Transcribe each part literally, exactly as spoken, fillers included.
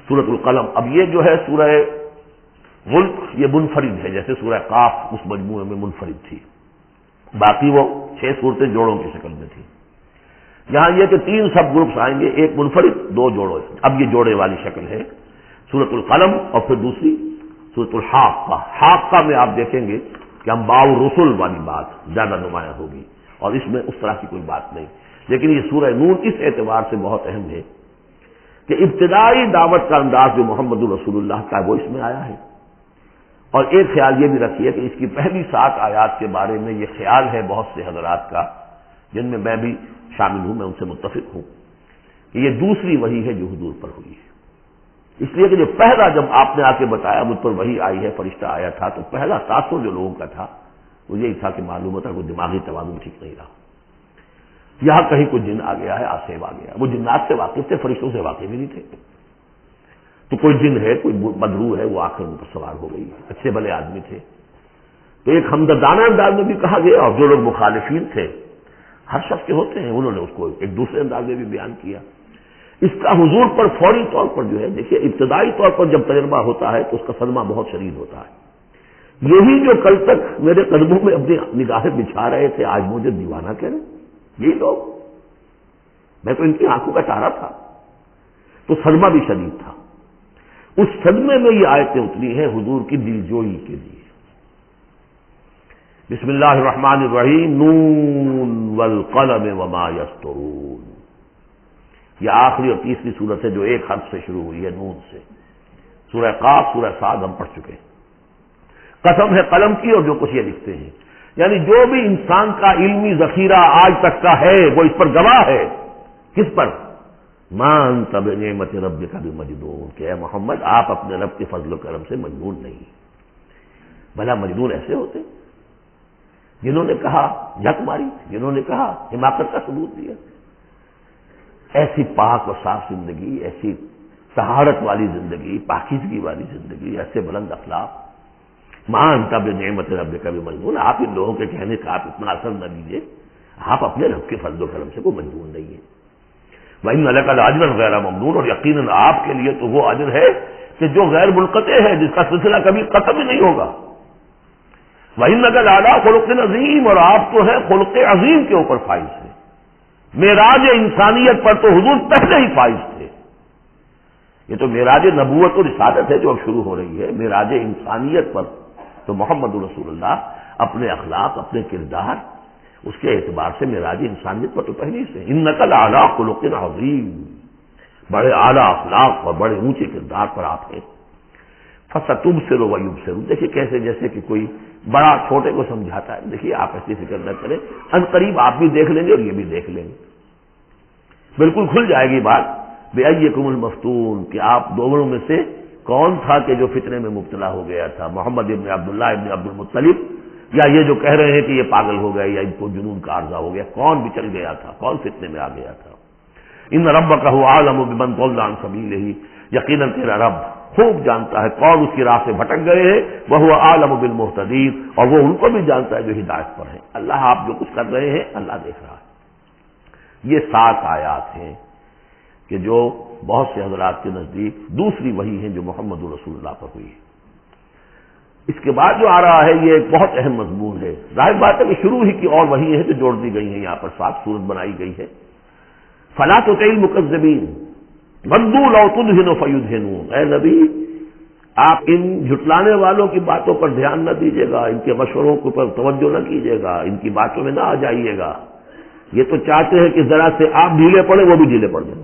سورۃ القلم. اب یہ جو ہے سورہ ملک یہ منفرد ہے، جیسے سورہ قاف اس مجموعے میں منفرد تھی، باقی وہ چھ صورتیں جوڑوں کی شکل میں تھی. یہاں یہ کہ تین سب گروپس آئیں گے، ایک منفرد دو جوڑوں. اب یہ جوڑے والی شکل ہے سورۃ القلم، اور پھر دوسری سورۃ الحاقہ. حاقہ میں آپ دیکھیں گے کہ انباء الرسل والی بات زیادہ نمایاں ہوگی، اور اس میں اس طرح کی کوئی بات نہیں. لیکن یہ سورہ نون اس اعتبار سے بہت اہم ہے کہ ابتدائی دعوت کا انداز جو محمد الرسول اللہ کا وہ اس میں آیا ہے. اور ایک خیال یہ بھی رکھیے کہ اس کی پہلی سات آیات کے بارے میں یہ خیال ہے بہت سے حضرات کا، جن میں میں بھی شامل ہوں، میں ان سے متفق ہوں، کہ یہ دوسری وحی ہے جو حضور پر ہوئی ہے. اس لیے کہ جو پہلا جب آپ نے آ کے بتایا مجھ پر وحی آئی ہے، فرشتہ آیا تھا، تو پہلا تاثر جو لوگوں کا تھا وہ یہی تھا کہ معلوم ہوتا کوئی دماغی توازن ٹھیک نہیں رہا. یہاں کہیں کوئی جن آ گیا ہے، آسیب آ گیا. وہ جنات سے واقف تھے، فرشتوں سے واقف ہی نہیں تھے. تو کوئی جن ہے، کوئی بدرو ہے، وہ آ کر ان پر سوار ہو گئی. اچھے بھلے آدمی تھے. تو ایک ہمدردانہ انداز میں بھی کہا گیا، اور جو لوگ مخالفین تھے ہر شخص کے ہوتے ہیں، انہوں نے اس کو ایک دوسرے انداز میں بھی بیان کیا. اس کا حضور پر فوری طور پر جو ہے، دیکھیے ابتدائی طور پر جب تجربہ ہوتا ہے تو اس کا صدمہ بہت شدید ہوتا ہے. یہی جو کل تک میرے قدموں میں اپنی نگاہیں بچھا رہے تھے، آج مجھے دیوانہ کہہ رہے، یہی لوگ، میں تو ان کی آنکھوں کا تارا تھا. تو صدمہ بھی شدید تھا. اس صدمے میں یہ آیتیں اتری ہیں حضور کی دلجوئی کے لیے. بسم اللہ الرحمن الرحیم، نون والقلم وما یسطرون. یہ آخری اور تیسری سورت ہے جو ایک حرف سے شروع ہوئی ہے، نون سے. سورہ قاف، سورہ صاد ہم پڑھ چکے ہیں. قسم ہے قلم کی اور جو کچھ یہ لکھتے ہیں، یعنی جو بھی انسان کا علمی ذخیرہ آج تک کا ہے وہ اس پر گواہ ہے. کس پر؟ مَا أَنْتَ بِنِعْمَةِ رَبِّكَ بِمَجْنُونٍ، کہ اے محمد آپ اپنے رب کے فضل و کرم سے مجنون نہیں. بھلا مجنون ایسے ہوتے جنہوں نے کہا جھک ماری، جنہوں نے کہا حماقت کا ثبوت دیا. ایسی پاک و صاف زندگی، ایسی طہارت والی زندگی، پاکیزگی والی زندگی، ایسے بلند اخلاق. مَا أَنْتَ بِنِعْمَةِ رَبِّكَ بِمَجْنُونٍ. آپ ان لوگوں کے کہنے کا آپ اتنا اثر نہ لیجیے، آپ اپنے رب کے فضل و کرم سے کوئی مجنون نہیں ہے. وَإِنَّ لَكَ لَأَجْرًا غَيْرَ مَمْنُونٍ، اور یقیناً آپ کے لیے تو وہ اجر ہے کہ جو غیر منقطع ہے، جس کا سلسلہ کبھی ختم ہی نہیں ہوگا. وَإِنَّكَ لَعَلَىٰ خُلُقٍ عَظِيمٍ، اور آپ تو ہے خلق عظیم کے اوپر فائز ہے. معراج انسانیت پر تو حضور پہلے ہی فائز تھے. یہ تو معراج نبوت و رسالت ہے جو اب شروع ہو رہی ہے. معراج انسانیت پر تو محمد رسول اللہ اپنے اخلاق، اپنے کردار، اس کے اعتبار سے معراج انسانیت پر تو پہلے سے. اِنَّكَ لَعَلَىٰ خُلُقٍ عَظِيمٍ، بڑے اعلیٰ اخلاق اور بڑے اونچے کردار پر آپ ہیں. فَسَتُبْصِرُ وَيُبْصِرُونَ، دیکھیے کیسے جیسے کہ کوئی بڑا چھوٹے کو سمجھاتا ہے. دیکھیے آپ ایسی فکر نہ کریں، ان قریب آپ بھی دیکھ لیں گے اور یہ بھی دیکھ لیں گے. بالکل کھل جائے گی بات. بِأَيِّكُمُ الْمَفْتُونُ، کہ آپ دونوں میں سے کون تھا کہ جو فتنے میں مبتلا ہو گیا تھا، محمد ابن عبداللہ ابن عبد المطلب، یا یہ جو کہہ رہے ہیں کہ یہ پاگل ہو گئے یا ان کو جنون کا عارضہ ہو گیا. کون بچل گیا تھا، کون فتنے میں آ گیا تھا؟ ان ربک هو اعلم بمن ضل عن سبیلہ، یقیناً تیرا رب خوب جانتا ہے کون اس کی راہ سے بھٹک گئے ہیں. وہو اعلم بالمہتدین، اور وہ ان کو بھی جانتا ہے جو ہدایت پر ہے. اللہ آپ جو کچھ کر رہے ہیں اللہ دیکھ رہا ہے. یہ سات آیات ہیں کہ جو بہت سے حضرات کے نزدیک دوسری وحی ہیں جو محمد رسول اللہ پر ہوئی ہے. اس کے بعد جو آ رہا ہے یہ ایک بہت اہم مضمون ہے. ظاہر بات ہے کہ شروع ہی کی اور وحی ہیں جو جوڑ دی گئی ہیں، یہاں پر سات صورت بنائی گئی ہے. فَلَا تُطِعِ الْمُكَذِّبِينَ وَدُّوا لَوْ تُدْهِنُ فَيُدْهِنُونَ. اے نبی آپ ان جھٹلانے والوں کی باتوں پر دھیان نہ دیجیے گا، ان کے مشوروں کے اوپر توجہ نہ کیجیے گا، ان کی باتوں میں نہ آ جائیے گا. یہ تو چاہتے ہیں کہ ذرا سے آپ ڈھیلے پڑے وہ بھی ڈھیلے پڑ جائیں.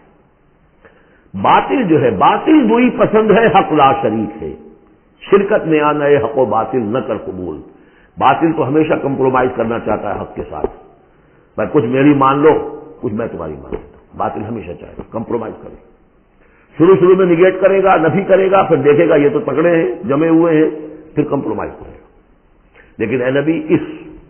باطل جو ہے، باطل دوئی پسند ہے، حق لا شریک ہے. شرکت میں آنا ہے حق و باطل نہ کر قبول. باطل تو ہمیشہ کمپرومائز کرنا چاہتا ہے حق کے ساتھ. بھائی کچھ میری مان لو، کچھ میں تمہاری مان لیتا ہوں. باطل ہمیشہ چاہے گا کمپرومائز کرے. شروع شروع میں نگیٹ کرے گا، نفی کرے گا، پھر دیکھے گا یہ تو تکڑے ہیں، جمے ہوئے ہیں، پھر کمپرومائز کرے گا. لیکن اے نبی اس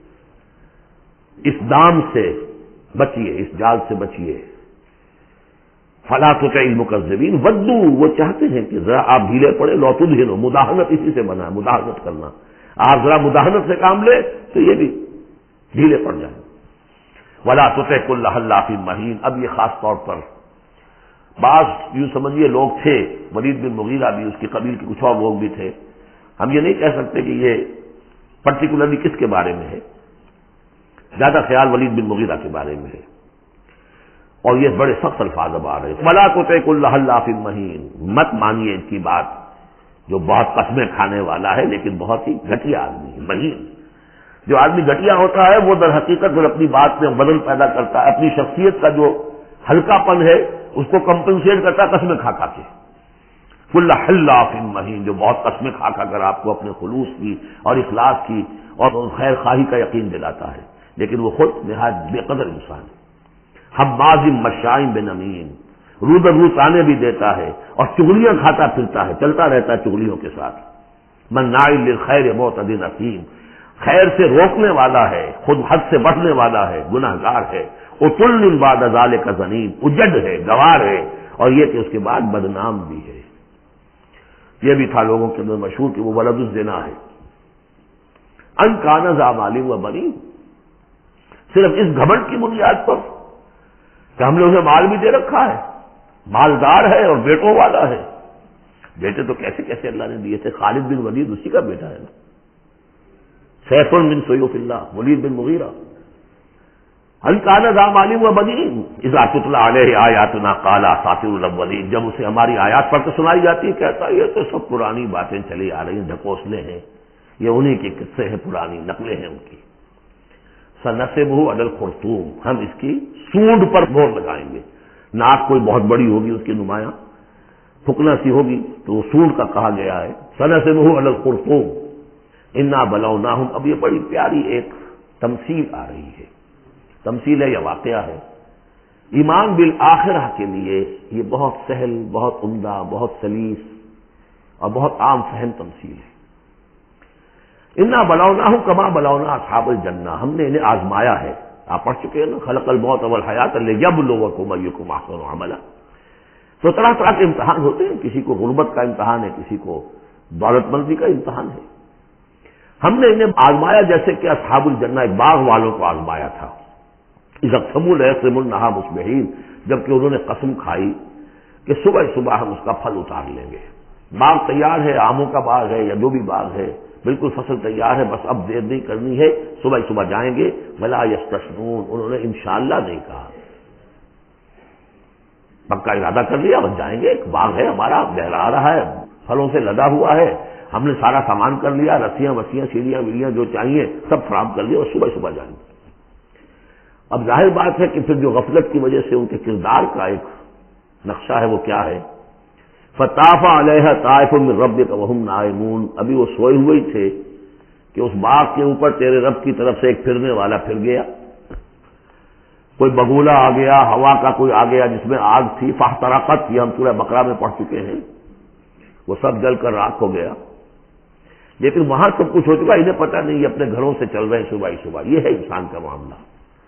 اس دام سے بچیے، اس جال سے بچیے. فلا تطع المکذبین ودوا، وہ چاہتے ہیں کہ ذرا آپ ڈھیلے پڑے. لو تدہنوا، مداہنت اسی سے بنا ہے، مداہنت کرنا. آپ ذرا مداہنت سے کام لے تو یہ بھی ڈھیلے پڑ جائیں. ولا تطع کل حلاف مہین، اب یہ خاص طور پر بعض یوں سمجھیے لوگ تھے، ولید بن مغیرہ بھی، اس کی قبیل کے کچھ اور لوگ بھی تھے، ہم یہ نہیں کہہ سکتے کہ یہ پرٹیکولرلی کس کے بارے میں ہے، زیادہ خیال ولید بن مغیرہ کے بارے میں ہے، اور یہ بڑے سخت الفاظ اب آ رہے ہیں، وَلَا تُطِعْ كُلَّ حَلَّافٍ مَّهِينٍ، مت مانیے ان کی بات جو بہت قسمیں کھانے والا ہے لیکن بہت ہی گھٹیا آدمی ہے، مہین۔ جو آدمی گھٹیا ہوتا ہے وہ در حقیقت جو اپنی بات میں بدل پیدا کرتا ہے، اپنی شخصیت کا جو ہلکا پن ہے اس کو کمپنسیٹ کرتا ہے قسمیں کھا کھا کے۔ کل حلاف مہین، جو بہت قسمیں کھا کھا کر آپ کو اپنے خلوص کی اور اخلاص کی اور خیر خواہی کا یقین دلاتا ہے، لیکن وہ خود نہایت بے قدر انسان ہے۔ حماز مشاء بنمیم، رو در رو تانے بھی دیتا ہے اور چغلیاں کھاتا پھرتا ہے، چلتا رہتا ہے چغلیوں کے ساتھ۔ مناع للخیر معتد اثیم، خیر سے روکنے والا ہے، خود حد سے بڑھنے والا ہے، گناہ گار ہے۔ عتل بعد ذلک زنیم، اجڑ ہے، گوار ہے، اور یہ کہ اس کے بعد بدنام بھی ہے۔ یہ بھی تھا لوگوں کے اندر مشہور کہ وہ ولد الزنا ہے۔ ان کان ذا مال و بنین، صرف اس گھمنڈ کی بنیاد پر کہ ہم نے اسے مال بھی دے رکھا ہے، مالدار ہے اور بیٹوں والا ہے۔ بیٹے تو کیسے کیسے اللہ نے دیے تھے، خالد بن ولید اسی کا بیٹا ہے نا، سیف من سیوف اللہ ولید بن مغیرہ۔ ان کان ذا مال و بنین اذا تتلی علیہ آیاتنا قال اساطیر الاولین، جب اسے ہماری آیات پڑھ کے سنائی جاتی ہے کہتا ہے یہ تو سب پرانی باتیں چلی آ رہی ہیں، ڈھکوسلے ہیں، یہ انہی کے قصے ہیں، پرانی نقلیں ہیں ان کی۔ سنصبہ علی الخرطوم، ہم اس کی سونڈ پر مہر لگائیں گے۔ ناک کوئی بہت بڑی ہوگی اس کی نمایاں، پھکنا سی ہوگی تو وہ سونڈ کا کہا گیا ہے۔ سنصبہ علی الخرطوم انا بلوناہم، اب یہ بڑی پیاری ایک تمثیل آ رہی ہے، تمثیل ہے یا واقعہ ہے۔ ایمان بالآخرہ کے لیے یہ بہت سہل، بہت عمدہ، بہت سلیس اور بہت عام فہم تمثیل ہے۔ انا بلوناہم کما بلونا اصحاب الجنہ، ہم نے انہیں آزمایا ہے، آپ پڑھ چکے ہیں نا، خلق الموت والحیات لیبلوکم ایکم احسن عملا۔ تو طرح طرح کے امتحان ہوتے ہیں، کسی کو غربت کا امتحان ہے، کسی کو دولت مندی کا امتحان ہے۔ ہم نے انہیں آزمایا جیسے کہ اصحاب الجنہ ایک باغ والوں کو آزمایا تھا۔ اذا اقسموا لیقسموا النہار مصبحین، جبکہ انہوں نے قسم کھائی کہ صبح صبح ہم اس کا پھل اتار لیں گے۔ باغ تیار ہے، آموں کا باغ ہے یا جو بھی باغ ہے، بالکل فصل تیار ہے، بس اب دیر نہیں کرنی ہے، صبح صبح جائیں گے۔ ولا یستثنون، انہوں نے انشاءاللہ نہیں کہا، پکا ارادہ کر لیا بس جائیں گے، ایک باغ ہے ہمارا، بہلا رہا ہے، پھلوں سے لدا ہوا ہے، ہم نے سارا سامان کر لیا، رسیاں وسیاں سیڑھیاں ویڑیاں جو چاہیے سب فراہم کر لیا اور صبح صبح جائیں گے۔ اب ظاہر بات ہے کہ پھر جو غفلت کی وجہ سے ان کے کردار کا ایک نقشہ ہے وہ کیا ہے، فطاف علیہ طائف من ربک وہم نائمون، ابھی وہ سوئے ہوئے ہی تھے کہ اس باغ کے اوپر تیرے رب کی طرف سے ایک پھرنے والا پھر گیا، کوئی بگولا آ گیا، ہوا کا کوئی آ گیا جس میں آگ تھی، فاحترقت، یہ ہم سورہ بقرہ میں پڑھ چکے ہیں، وہ سب جل کر راکھ ہو گیا۔ لیکن وہاں سب کچھ ہو چکا، انہیں پتہ نہیں، اپنے گھروں سے چل رہے ہیں صبح ہی صبح۔ یہ ہے انسان کا معاملہ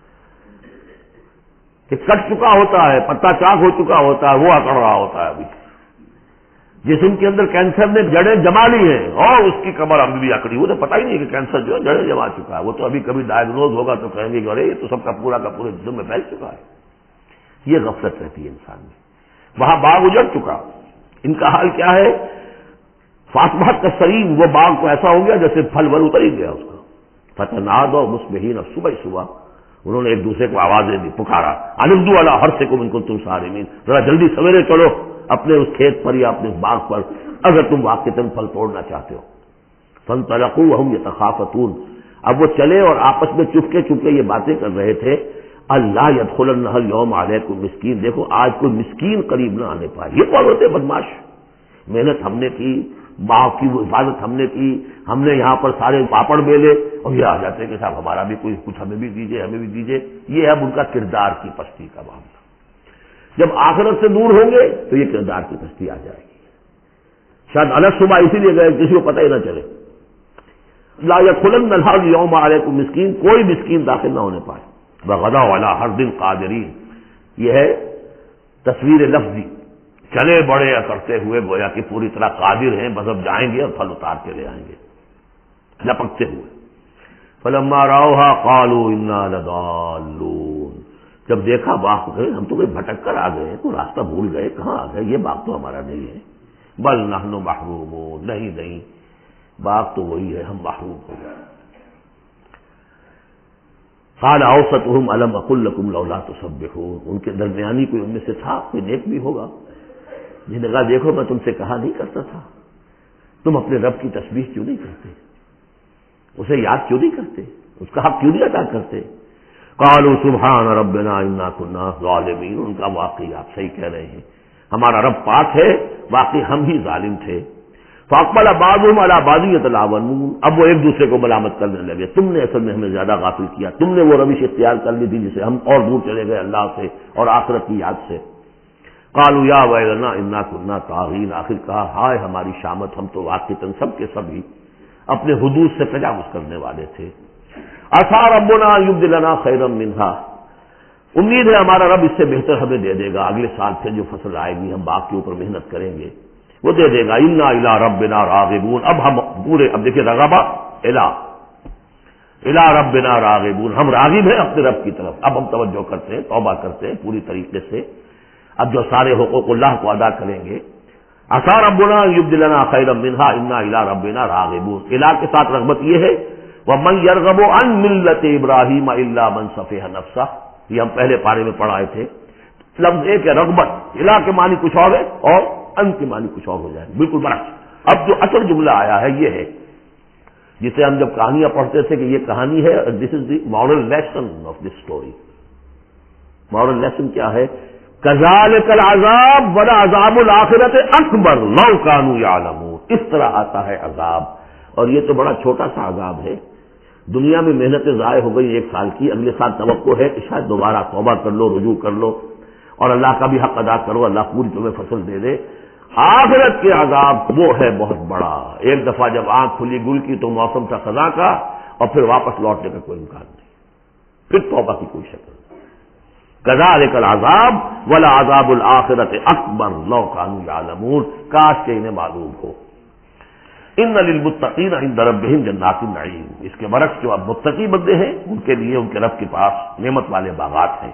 کہ کٹ چکا ہوتا ہے، پتا چاک ہو چکا ہوتا ہے، وہ اکڑ رہا ہوتا ہے۔ ابھی جسم کے اندر کینسر نے جڑیں جما لی ہیں اور اس کی کمر ابھی بھی اکڑی، وہ تو پتہ ہی نہیں کہ کینسر جو ہے جڑیں جما چکا ہے، وہ تو ابھی کبھی ڈائگنوز ہوگا تو کہیں گے کہ ارے یہ تو سب کا پورا کا پورے جسم میں پھیل چکا ہے۔ یہ غفلت رہتی ہے انسان میں۔ وہاں باغ اجڑ چکا، ان کا حال کیا ہے، فاطمہ کا سریم، وہ باغ کو ایسا ہو گیا جیسے پھل ول اتر ہی گیا اس کا۔ فتنادوا مصبحین، اب صبح صبح انہوں نے ایک دوسرے کو آوازیں دی، پکارا، انغدوا علی حرثکم ان کنتم صارمین، ذرا جلدی سویرے چلو اپنے اس کھیت پر یا اپنے اس باغ پر اگر تم واقعتاً پھل توڑنا چاہتے ہو۔ فانطلقوا وهم يتخافتون، اب وہ چلے اور آپس میں چپکے چپکے یہ باتیں کر رہے تھے، اللہ يدخلنها اليوم علیکم مسکین، دیکھو آج کوئی مسکین قریب نہ آنے پائے۔ یہ کون ہوتے بدماش، محنت ہم نے کی، باغ کی حفاظت ہم نے کی، ہم نے یہاں پر سارے پاپڑ بیلے، اور یہ آ جاتے کہ صاحب ہمارا بھی کوئی کچھ ہمیں بھی دیجیے، ہمیں بھی دیجیے۔ یہ ہے ان کا کردار کی پستی کا معاملہ۔ جب آخرت سے دور ہوں گے تو یہ کردار کی پستی آ جائے گی۔ شاید الگ صبح اسی لیے گئے کسی کو پتہ ہی نہ چلے۔ لا يدخلن اليوم علیکم مسکین، کوئی مسکین داخل نہ ہونے پائے۔ وغدوا علی حرد قادرین، یہ ہے تصویر لفظی، چلے بڑے کرتے ہوئے گویا کہ پوری طرح قادر ہیں، بس اب جائیں گے اور پھل اتار کے لے آئیں گے لپکتے ہوئے۔ فلما رأوها قالوا انا لضالون، جب دیکھا باغ گئے، ہم تو کوئی بھٹک کر آ گئے، تو راستہ بھول گئے، کہاں آ گئے، یہ باغ تو ہمارا نہیں ہے۔ بل نحن محرومون، نہیں نہیں باغ تو وہی ہے، ہم محروم ہو گئے۔ قال اوسطهم الم اقل لكم لولا تسبحون، ان کے درمیانی کوئی ان میں سے تھا، کوئی نیک بھی ہوگا جس نے کہا دیکھو میں تم سے کہا نہیں کرتا تھا، تم اپنے رب کی تسبیح کیوں نہیں کرتے، اسے یاد کیوں نہیں کرتے، اس کا حق کیوں نہیں ادا کرتے۔ قالوا سبحان ربنا انا كنا ظالمین، ان کا واقعی آپ صحیح کہہ رہے ہیں، ہمارا رب پاک ہے، واقعی ہم ہی ظالم تھے۔ فاقبل بعضهم على بعض يتلاومون، اب وہ ایک دوسرے کو ملامت کرنے لگے، تم نے اصل میں ہمیں زیادہ غافل کیا، تم نے وہ روش اختیار کر لی تھی جسے ہم اور دور چلے گئے اللہ سے اور آخرت کی یاد سے۔ قالوا یا ویلنا انا كنا طاغین، آخر کہا ہائے ہماری شامت، ہم تو واقعتاً سب کے سبھی اپنے حدود سے تجاوز کرنے والے تھے۔ عسى ربنا ان يبدلنا خيرا منها، امید ہے ہمارا رب اس سے بہتر ہمیں دے دے گا، اگلے سال پھر جو فصل آئے گی ہم باغ کے اوپر محنت کریں گے وہ دے دے گا۔ انا الى ربنا راغبون، اب ہم پورے، اب دیکھیں رغبہ الى الى ربنا راغبون، ہم راغب ہیں اپنے رب کی طرف، اب ہم توجہ کرتے ہیں، توبہ کرتے ہیں پوری طریقے سے، اب جو سارے حقوق اللہ کو ادا کریں گے۔ عسى ربنا ان يبدلنا خيرا منها انا الى ربنا راغبون، الى کے ساتھ رغبت یہ ہے وَمَنْ يَرْغَبُ عَنْ مِلَّةِ إِبْرَاهِيمَ إِلَّا مَنْ سَفِهَ نَفْسَهُ، یہ ہم پہلے پارے میں پڑھائے تھے، لفظ ایک ہے رغبت، الہ کے معنی کچھ اور ہے اور ان کے معنی کچھ اور ہو جائے، بالکل برعکس۔ اب جو اصل جملہ آیا ہے یہ ہے جسے ہم جب کہانیاں پڑھتے تھے کہ یہ کہانی ہے، this is the moral lesson of this story. Moral lesson کیا ہے؟ كَذَلِكَ الْعَذَابُ وَلَعَذَابُ الْآخِرَةِ أَكْبَرُ لَوْ كَانُوا يَعْلَمُونَ، اس طرح آتا ہے عذاب، اور یہ تو بڑا چھوٹا سا عذاب ہے، دنیا میں محنتیں ضائع ہو گئی ایک سال کی، اگلے سال توقع ہے کہ شاید دوبارہ توبہ کر لو، رجوع کر لو اور اللہ کا بھی حق ادا کرو، اللہ پوری تمہیں فصل دے دے۔ آخرت کے عذاب وہ ہے بہت بڑا، ایک دفعہ جب آنکھ کھلی گل کی تو موسم تھا خزاں کا، اور پھر واپس لوٹنے کا کوئی امکان نہیں، پھر توبہ کی کوئی شکل نہیں۔ کذالک العذاب ولعذاب الآخرۃ اکبر لو کانوا یعلمون، کاش کہ انہیں معلوم ہو۔ ان للمتقین عند ربهم جنات النعیم، اس کے برعکس جو اب متقی بندے ہیں ان کے لیے ان کے رب کے پاس نعمت والے باغات ہیں۔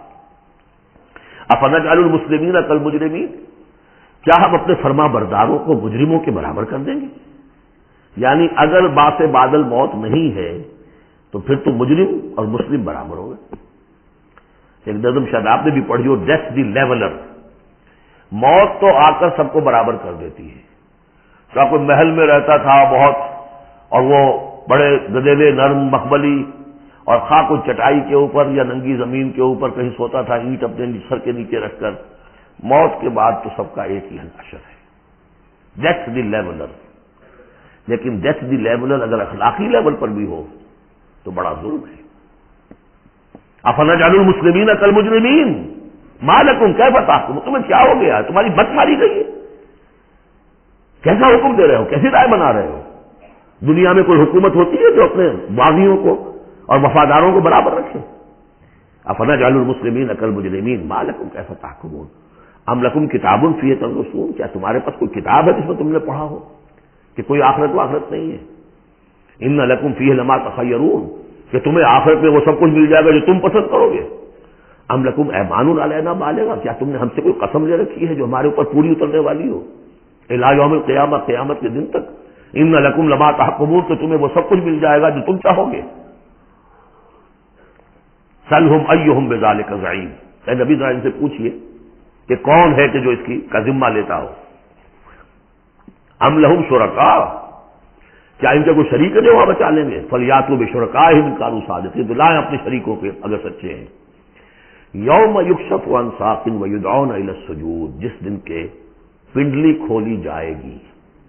افنجعل المسلمین کالمجرمین، کیا ہم اپنے فرما برداروں کو مجرموں کے برابر کر دیں گے؟ یعنی اگر باعث بادل موت نہیں ہے تو پھر تو مجرم اور مسلم برابر ہو گئے۔ ایک نظم شاید آپ نے بھی پڑھی ہو، ڈیتھ دی لیولر، موت تو آ کر سب کو برابر کر دیتی ہے۔ کیا کوئی محل میں رہتا تھا بہت اور وہ بڑے گدیلے نرم مخملی اور خواہ کوئی چٹائی کے اوپر یا ننگی زمین کے اوپر کہیں سوتا تھا اینٹ اپنے سر کے نیچے رکھ کر، موت کے بعد تو سب کا ایک ہی حشر ہے، ڈیتھ دی لیولر۔ لیکن ڈیتھ دی لیولر اگر اخلاقی لیول پر بھی ہو تو بڑا ظلم ہے۔ افنجعل المسلمین کالمجرمین ما لکم کیف تحکمون، تمہیں کیا ہو گیا، تمہاری بت ماری گئی ہے، کیسا حکم دے رہے ہو، کیسی رائے بنا رہے ہو؟ دنیا میں کوئی حکومت ہوتی ہے جو اپنے باغیوں کو اور وفاداروں کو برابر رکھے؟ افنجعل المسلمین کالمجرمین ما لکم کیف تحکمون ام لکم کتاب فیہ تدرسون، کیا تمہارے پاس کوئی کتاب ہے جس میں تم نے پڑھا ہو کہ کوئی آخرت و آخرت نہیں ہے؟ ان لکم فیہ لما تخیرون، کہ تمہیں آخرت میں وہ سب کچھ مل جائے گا جو تم پسند کرو گے۔ ام لکم ایمان علینا بالغا، کیا تم نے ہم سے کوئی قسم لے رکھی ہے جو ہمارے اوپر پوری اترنے والی ہو الی یوم القیامہ، قیامت کے دن تک؟ ان لکم لما تحکمون، کہ تمہیں وہ سب کچھ مل جائے گا جو تم چاہو گے۔ سلہم ایہم بذالک زعیم، اے نبی ذرا ان سے پوچھئے کہ کون ہے کہ جو اس کی کا ذمہ لیتا ہو۔ ام لہم شرکاء، کیا ان کے کوئی شریک ہے جو وہاں بچا لیں گے؟ فلیاتوا بشرکائہم ان کانوا صادقین، تو لائیں اپنے شریکوں کے اگر سچے ہیں۔ یوم یکشف عن ساق ویدعون الی السجود، جس دن کے پنڈلی کھولی جائے گی۔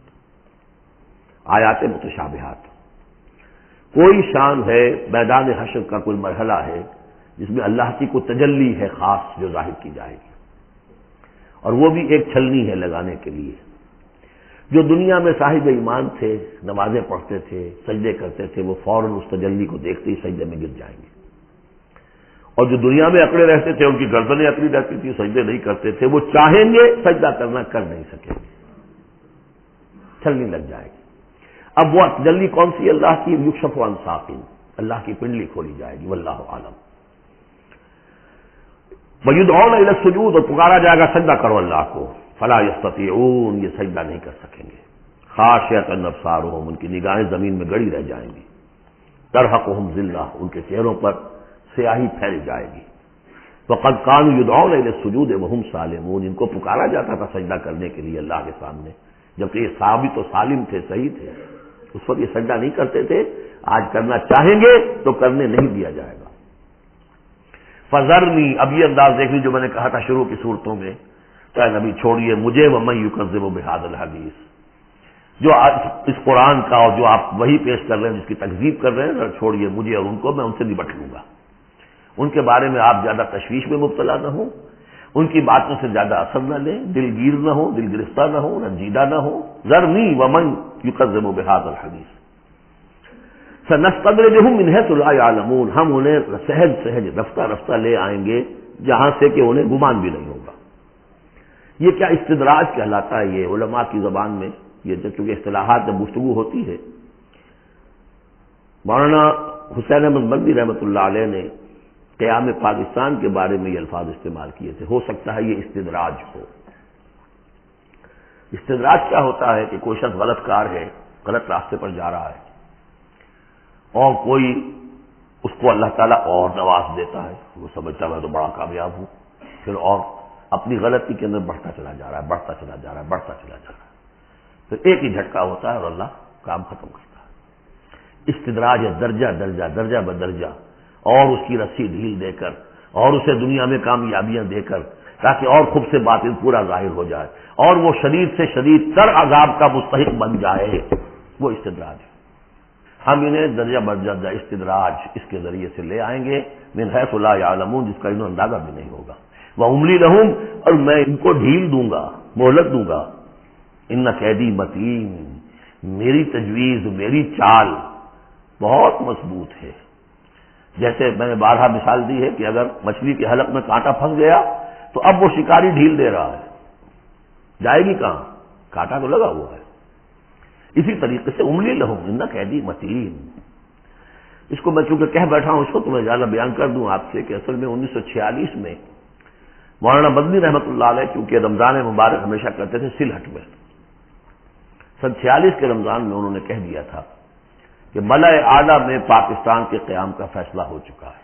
آیات متشابہات، کوئی شان ہے، میدان حشر کا کوئی مرحلہ ہے جس میں اللہ کی کوئی تجلی ہے خاص جو ظاہر کی جائے گی، اور وہ بھی ایک چھلنی ہے لگانے کے لیے۔ جو دنیا میں صاحب ایمان تھے، نمازیں پڑھتے تھے، سجدے کرتے تھے، وہ فوراً اس تجلی کو دیکھتے ہی سجدے میں گر جائیں گے، اور جو دنیا میں اکڑے رہتے تھے ان کی گردنیں اکڑی رہتی تھی، سجدے نہیں کرتے تھے، وہ چاہیں گے سجدہ کرنا کر نہیں سکیں گے، چھلنی لگ جائے گی۔ اب وہ تجلی کون سی؟ اللہ کی یکشف عن ساق، اللہ کی پنڈلی کھولی جائے گی، واللہ عالم۔ وَيُدْعَوْنَ إِلَى السُّجُودِ، اور پکارا جائے گا سجدہ کرو اللہ کو، فَلَا يَسْتَطِيعُونَ، یہ سجدہ نہیں کر سکیں گے، خاشعۃ ابصارہم، ان کی نگاہیں زمین میں گڑی رہ جائیں گی، ترہقہم ذلہ، ان کے چہروں پر سیاہی پھیل جائے گی، وَقَدْ كَانُوا يُدْعَوْنَ إِلَى السُّجُودِ وَهُمْ سَالِمُونَ، ان کو پکارا جاتا تھا سجدہ کرنے کے لیے اللہ کے سامنے، جبکہ یہ ثابت و سالم تھے، صحیح تھے، اس وقت یہ سجدہ نہیں کرتے تھے، آج کرنا چاہیں گے تو کرنے نہیں دیا جائے گا۔ فَذَرْنِي، اب یہ انداز دیکھ لی جو میں نے کہا تھا شروع کی صورتوں میں، تو اے نبی چھوڑیے مجھے، وَمَن يُكَذِّبُ بِهَذَا الْحَدِيثِ، جو اس قرآن کا اور جو آپ وہی پیش کر رہے ہیں جس کی تکذیب کر رہے ہیں، چھوڑیے مجھے اور ان کو، میں ان سے نپٹ لوں گا، ان کے بارے میں آپ زیادہ تشویش میں مبتلا نہ ہوں، ان کی باتوں سے زیادہ اثر نہ لیں، دلگیر نہ ہو، دل گرفتہ نہ ہو، رنجیدہ نہ ہو۔ ذرنی ومن یکذب بہذا الحدیث سنستدرجہم من حیث لا یعلمون، ہم انہیں سہج سہج رفتہ رفتہ لے آئیں گے جہاں سے کہ انہیں گمان بھی نہیں ہوگا۔ یہ کیا استدراج کہلاتا ہے، یہ علماء کی زبان میں، یہ چونکہ اصطلاحات جب گفتگو ہوتی ہے، مولانا حسین احمد مدنی رحمۃ اللہ علیہ نے قیام پاکستان کے بارے میں یہ الفاظ استعمال کیے تھے، ہو سکتا ہے یہ استدراج ہو۔ استدراج کیا ہوتا ہے کہ کوئی شخص غلط کار ہے، غلط راستے پر جا رہا ہے، اور کوئی اس کو اللہ تعالیٰ اور نواز دیتا ہے، وہ سمجھتا ہے میں تو بڑا کامیاب ہوں، پھر اور اپنی غلطی کے اندر بڑھتا چلا جا رہا ہے بڑھتا چلا جا رہا ہے بڑھتا چلا جا رہا ہے، پھر ایک ہی جھٹکا ہوتا ہے اور اللہ کام ختم کرتا ہے۔ استدراج ہے درجہ درجہ درجہ بدرجہ، اور اس کی رسی ڈھیل دے کر، اور اسے دنیا میں کامیابیاں دے کر، تاکہ اور خوب سے باطل پورا ظاہر ہو جائے، اور وہ شدید سے شدید تر عذاب کا مستحق بن جائے، وہ استدراج ہے۔ ہم انہیں درجہ بدرجہ استدراج اس کے ذریعے سے لے آئیں گے، من حیث لا یعلمون، جس کا انہیں اندازہ بھی نہیں ہوگا، وَأُمْلِي لَهُمْ، اور میں ان کو ڈھیل دوں گا، مہلت دوں گا، ان قیدی متین، میری تجویز میری چال بہت مضبوط ہے۔ جیسے میں نے بارہا مثال دی ہے کہ اگر مچھلی کے حلق میں کانٹا پھنس گیا تو اب وہ شکاری ڈھیل دے رہا ہے، جائے گی کہاں، کانٹا تو لگا ہوا ہے۔ اسی طریقے سے املی لہم ان قیدی متین، اس کو میں چونکہ کہہ بیٹھا ہوں اس کو تو میں زیادہ بیان کر دوں آپ سے کہ اصل میں انیس سو چھیالیس میں مولانا مدنی رحمۃ اللہ علیہ چونکہ رمضان مبارک ہمیشہ کرتے تھے سلہٹ میں، سن چھیالیس کے رمضان میں انہوں نے کہہ دیا تھا کہ ملأ اعلیٰ میں پاکستان کے قیام کا فیصلہ ہو چکا ہے،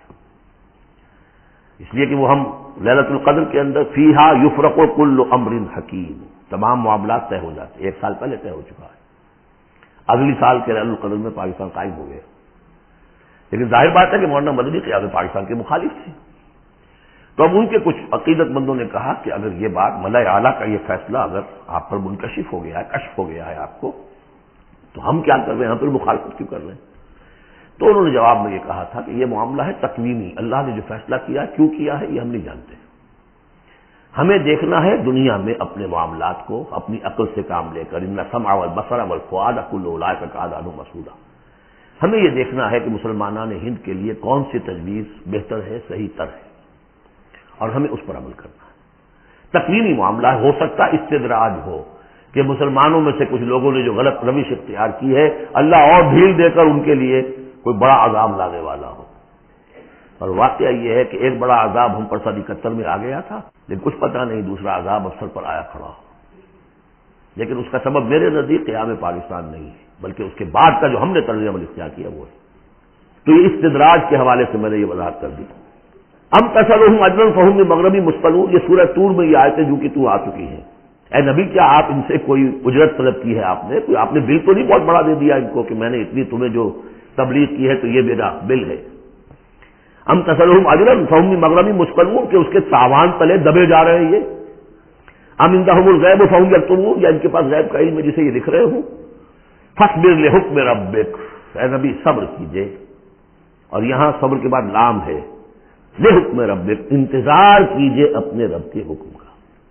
اس لیے کہ وہ ہم لیلۃ القدر کے اندر فیہا یفرق کل امر حکیم، تمام معاملات طے ہو جاتے، ایک سال پہلے طے ہو چکا ہے، اگلی سال کے لیلۃ القدر میں پاکستان قائم ہو گیا۔ لیکن ظاہر بات ہے کہ مولانا مدنی قیام پاکستان کے مخالف تھے، تو اب ان کے کچھ عقیدت مندوں نے کہا کہ اگر یہ بات ملأ اعلیٰ کا یہ فیصلہ اگر آپ پر منکشف ہو گیا ہے، کشف ہو گیا ہے آپ کو، تو ہم کیا کر رہے ہیں، ہم پھر مخالفت کیوں کر رہے ہیں؟ تو انہوں نے جواب میں یہ کہا تھا کہ یہ معاملہ ہے تقویمی، اللہ نے جو فیصلہ کیا کیوں کیا ہے یہ ہم نہیں جانتے، ہمیں دیکھنا ہے دنیا میں اپنے معاملات کو اپنی عقل سے کام لے کر، ان السمع والبصر والفؤاد کل اولئک کان عنہ مسئولا، ہمیں یہ دیکھنا ہے کہ مسلمانان ہند کے لیے کون سی تجویز بہتر ہے، صحیح تر ہے، اور ہمیں اس پر عمل کرنا ہے۔ تقویمی معاملہ ہو سکتا استدراج ہو کہ مسلمانوں میں سے کچھ لوگوں نے جو غلط روش اختیار کی ہے اللہ اور ڈھیل دے کر ان کے لیے کوئی بڑا عذاب لانے والا ہو، اور واقعہ یہ ہے کہ ایک بڑا عذاب ہم پر سن اکہتر میں آ گیا تھا، لیکن کچھ پتہ نہیں دوسرا عذاب افسر پر آیا کھڑا ہو، لیکن اس کا سبب میرے نزدیک قیام پاکستان نہیں ہے، بلکہ اس کے بعد کا جو ہم نے طرز عمل اختیار کیا وہ ہے۔ تو یہ استدراج کے حوالے سے میں نے یہ وضاحت کر دی۔ ام تسألهم اجرا فهم من مغرب مثقلون، یہ سورہ طور میں یہ آیتیں جو کہ تو آ چکی ہیں، اے نبی کیا آپ ان سے کوئی اجرت طلب کی ہے، آپ نے کوئی آپ نے بل تو نہیں بہت بڑا دے دیا ان کو کہ میں نے اتنی تمہیں جو تبلیغ کی ہے تو یہ میرا بل ہے۔ ام تسألهم اجرا فهم من مغرب مثقلون، کہ اس کے تاوان تلے دبے جا رہے ہیں یہ، ام عندهم الغیب فهم یکتمون، یا ان کے پاس غیب کا علم ہے جسے یہ لکھ رہے ہوں۔ فاصبر لحکم ربک، اے نبی صبر کیجئے، اور یہاں صبر کے بعد لام ہے، لحکم ربک، انتظار کیجئے اپنے رب کے حکم کا۔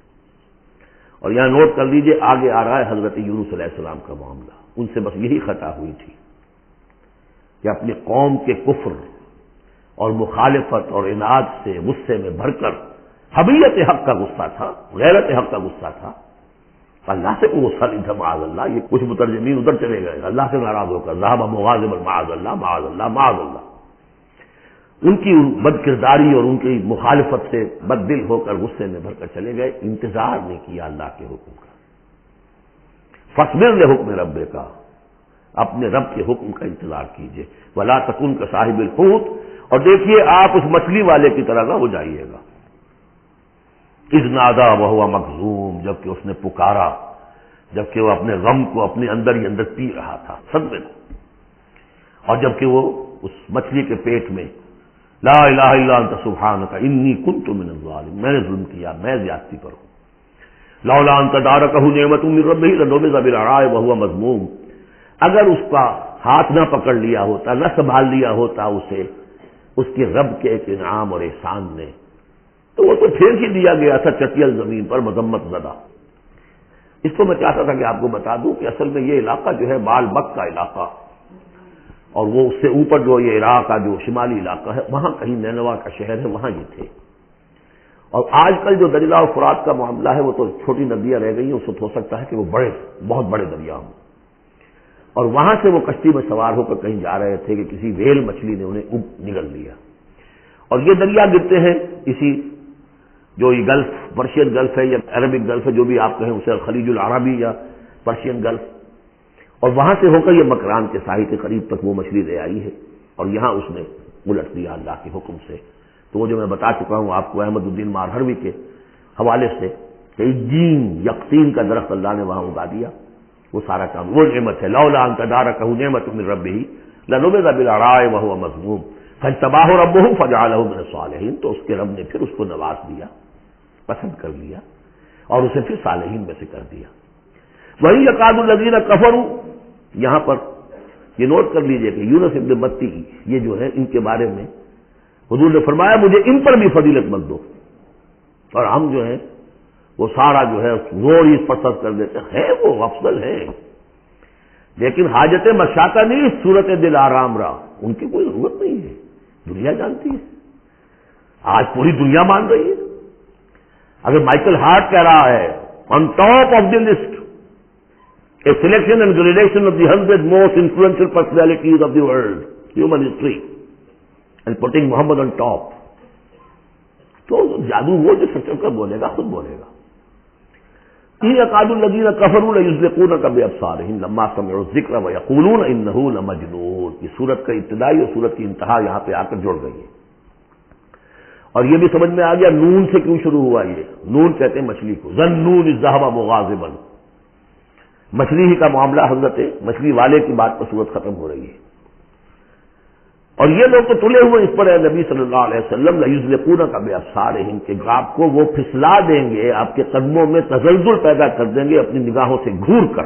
اور یہاں نوٹ کر لیجئے آگے آ رہا ہے حضرت یونس علیہ السلام کا معاملہ، ان سے بس یہی خطا ہوئی تھی کہ اپنی قوم کے کفر اور مخالفت اور عناد سے غصے میں بھر کر، حمیت حق کا غصہ تھا، غیرت حق کا غصہ تھا، اللہ سے کوئی غصہ نہیں تھا معاذ اللہ، یہ کچھ مترجمین ادھر چلے گئے اللہ سے ناراض ہو کر، ذهب مغاضبا معاذ اللہ معاذ اللہ معاذ اللہ، ان کی بد کرداری اور ان کی مخالفت سے بد دل ہو کر غصے میں بھر کر چلے گئے، انتظار نہیں کیا اللہ کے حکم کا۔ فاصبر لحکم ربک کا، اپنے رب کے حکم کا انتظار کیجیے، ولا تکن کصاحب الحوت، اور دیکھیے آپ اس مچھلی والے کی طرح نہ ہو جائیے گا، اذ نادا وہو مکظوم، جبکہ اس نے پکارا، جبکہ وہ اپنے غم کو اپنے اندر ہی اندر پی رہا تھا صدمے کو، اور جبکہ وہ اس مچھلی کے پیٹ میں لا الہ الا انت سبحانک انی کنت من الظالمین، میں نے ظلم کیا، میں زیادتی پر ہوں، لولا ان تدارکہ نعمت من ربہ لنبذ بالعراء وہو مذموم، اگر اس کا ہاتھ نہ پکڑ لیا ہوتا، نہ سنبھال لیا ہوتا اسے اس کے رب کے ایک انعام اور احسان نے، تو وہ تو پھینک ہی دیا گیا تھا چٹیل زمین پر مذمت زدہ۔ اس کو میں چاہتا تھا کہ آپ کو بتا دوں کہ اصل میں یہ علاقہ جو ہے بال بک کا علاقہ، اور وہ اس سے اوپر جو یہ عراق کا جو شمالی علاقہ ہے وہاں کہیں نینوا کا شہر ہے، وہاں یہ تھے۔ اور آج کل جو دجلہ اور فرات کا معاملہ ہے وہ تو چھوٹی ندیاں رہ گئی ہیں، اس وقت ہو سکتا ہے کہ وہ بڑے بہت بڑے دریا ہوں، اور وہاں سے وہ کشتی میں سوار ہو کر کہیں جا رہے تھے کہ کسی ویل مچھلی نے انہیں نگل لیا، اور یہ دریا گرتے ہیں اسی جو یہ گلف پرشین گلف ہے یا عربک گلف ہے، جو بھی آپ کہیں اسے خلیج العربی یا پرشین گلف، اور وہاں سے ہو کر یہ مکران کے ساحل کے قریب تک وہ مچھلی لے آئی ہے، اور یہاں اس نے الٹ دیا اللہ کے حکم سے۔ تو وہ جو میں بتا چکا ہوں آپ کو احمد الدین مارہروی کے حوالے سے کہ جین یقین کا درخت اللہ نے وہاں اگا دیا، وہ سارا کام وہ نعمت ہے، لولا ان تدارکہ نعمت من ربہ لنبذ بالعراء وہو مذموم فاجتباہ ربہ فجعلہ من الصالحین، تو اس کے رب نے پھر اس کو نواز دیا، پسند کر لیا، اور اسے پھر صالحین میں سے کر دیا۔ وہی یکاد الذین کفروا، یہاں پر یہ نوٹ کر لیجئے کہ یونس ابن متی یہ جو ہے ان کے بارے میں حضور نے فرمایا مجھے ان پر بھی فضیلت مت دو، اور ہم جو ہے وہ سارا جو ہے زور اس پر صرف کر دیتے ہیں، وہ افضل ہے، لیکن حاجت مشاطہ نہیں، صورت دل آرام رہا، ان کی کوئی ضرورت نہیں ہے، دنیا جانتی ہے، آج پوری دنیا مان رہی ہے۔ اگر مائیکل ہارٹ کہہ رہا ہے on top of the list a selection and gradation of the hundred most influential personalities of the world, human history, and putting Muhammad on top, تو جادو وہ جو سچ کر بولے گا خود بولے گا۔ ان یکاد الذین کفروا لیزلقونک بابصارہم لما سمعوا الذکر ویقولون انہ لمجنون، یہ سورت کا ابتدائی اور سورت کی انتہا یہاں پہ آ کر جڑ گئی ہے، اور یہ بھی سمجھ میں آ گیا نون سے کیوں شروع ہوا، یہ نون کہتے ہیں مچھلی کو، ظنون اذ ذهب مغاضبا، مچھلی ہی کا معاملہ، حضرت مچھلی والے کی بات پر صورت ختم ہو رہی ہے، اور یہ لوگ تو تلے ہوئے اس پر ہے نبی صلی اللہ علیہ وسلم لیزلقونک بابصارہم، کہ آپ کو وہ پھسلا دیں گے، آپ کے قدموں میں تزلزل پیدا کر دیں گے اپنی نگاہوں سے گھور کر،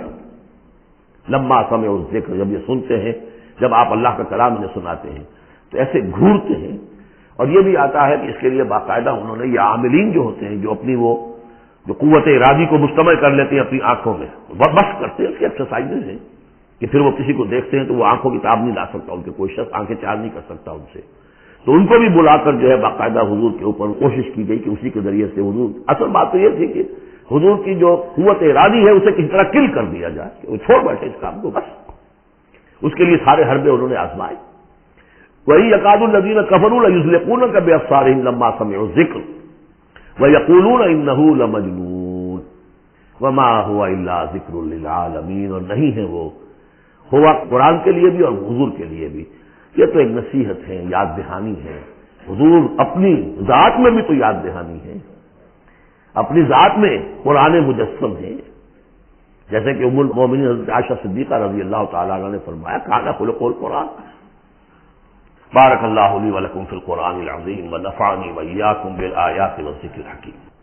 لما سمعوا الذکر، جب یہ سنتے ہیں، جب آپ اللہ کا کلام انہیں سناتے ہیں تو ایسے گھورتے ہیں۔ اور یہ بھی آتا ہے کہ اس کے لیے باقاعدہ انہوں نے یہ عاملین جو ہوتے ہیں جو اپنی وہ جو قوت ارادی کو مشتمل کر لیتے ہیں اپنی آنکھوں میں، بس کرتے ہیں، اس کی ایکسرسائزز ہیں کہ پھر وہ کسی کو دیکھتے ہیں تو وہ آنکھوں کی تاب نہیں لا سکتا، ان کے کوئی شخص آنکھیں چار نہیں کر سکتا ان سے، تو ان کو بھی بلا کر جو ہے باقاعدہ حضور کے اوپر کوشش کی گئی کہ اسی کے ذریعے سے حضور، اصل بات تو یہ تھی کہ حضور کی جو قوت ارادی ہے اسے کسی طرح کل کر دیا جائے کہ وہ چھوڑ بیٹھے اس کام کو، بس اس کے لیے سارے حربے انہوں نے آزمائے۔ وہی یکاد الذین کفروا لیزلقونک بابصارہم لما سمعوا الذکر ویقولون انہ لمجنون وما هو الا ذکر للعالمین، اور نہیں ہے وہ ہوا قرآن کے لیے بھی اور حضور کے لیے بھی، یہ تو ایک نصیحت ہے، یاد دہانی ہے، حضور اپنی ذات میں بھی تو یاد دہانی ہے، اپنی ذات میں قرآن مجسم ہے، جیسے کہ ام المومنین حضرت عائشہ صدیقہ رضی اللہ تعالیٰ عنہ نے فرمایا کان خلق القرآن۔ بارک اللہ لی ولکم فی القرآن العظیم ونفعنی وإیاکم بالآیات والذکر الحکیم۔